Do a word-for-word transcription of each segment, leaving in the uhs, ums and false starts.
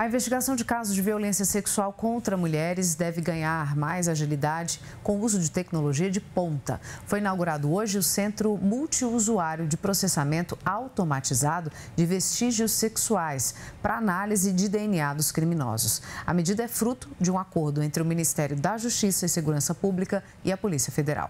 A investigação de casos de violência sexual contra mulheres deve ganhar mais agilidade com o uso de tecnologia de ponta. Foi inaugurado hoje o Centro Multiusuário de Processamento Automatizado de Vestígios Sexuais para análise de D N A dos criminosos. A medida é fruto de um acordo entre o Ministério da Justiça e Segurança Pública e a Polícia Federal.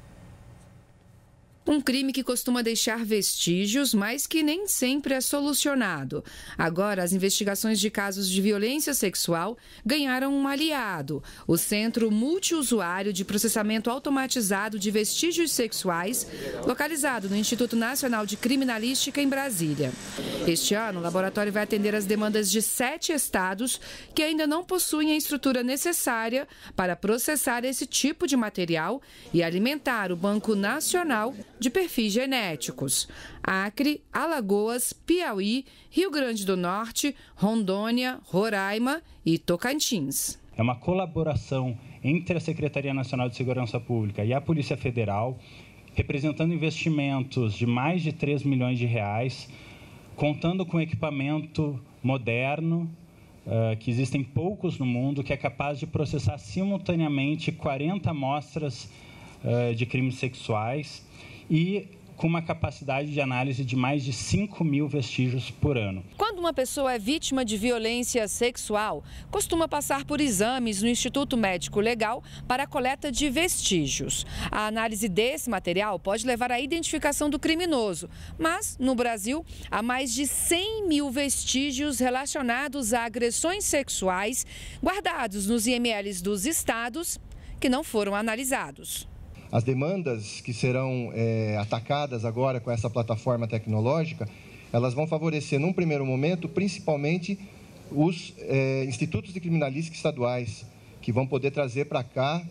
Um crime que costuma deixar vestígios, mas que nem sempre é solucionado. Agora, as investigações de casos de violência sexual ganharam um aliado: o Centro Multiusuário de Processamento Automatizado de Vestígios Sexuais, localizado no Instituto Nacional de Criminalística, em Brasília. Este ano, o laboratório vai atender as demandas de sete estados que ainda não possuem a estrutura necessária para processar esse tipo de material e alimentar o Banco Nacional de Perfis Genéticos. Acre, Alagoas, Piauí, Rio Grande do Norte, Rondônia, Roraima e Tocantins. É uma colaboração entre a Secretaria Nacional de Segurança Pública e a Polícia Federal, representando investimentos de mais de três milhões de reais, contando com equipamento moderno, uh, que existem poucos no mundo, que é capaz de processar simultaneamente quarenta amostras uh, de crimes sexuais e com uma capacidade de análise de mais de cinco mil vestígios por ano. Quando uma pessoa é vítima de violência sexual, costuma passar por exames no Instituto Médico Legal para a coleta de vestígios. A análise desse material pode levar à identificação do criminoso, mas, no Brasil, há mais de cem mil vestígios relacionados a agressões sexuais guardados nos I M Ls dos estados que não foram analisados. As demandas que serão é, atacadas agora com essa plataforma tecnológica, elas vão favorecer, num primeiro momento, principalmente os é, institutos de criminalística estaduais, que vão poder trazer para cá,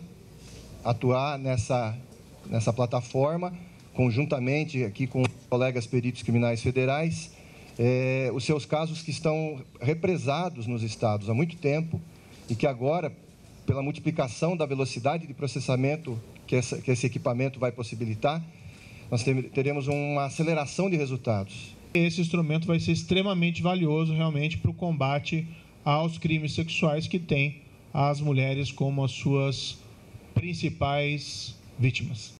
atuar nessa, nessa plataforma, conjuntamente aqui com colegas peritos criminais federais, é, os seus casos que estão represados nos estados há muito tempo e que agora, pela multiplicação da velocidade de processamento que, essa, que esse equipamento vai possibilitar, nós teremos uma aceleração de resultados. Esse instrumento vai ser extremamente valioso realmente para o combate aos crimes sexuais que tem as mulheres como as suas principais vítimas.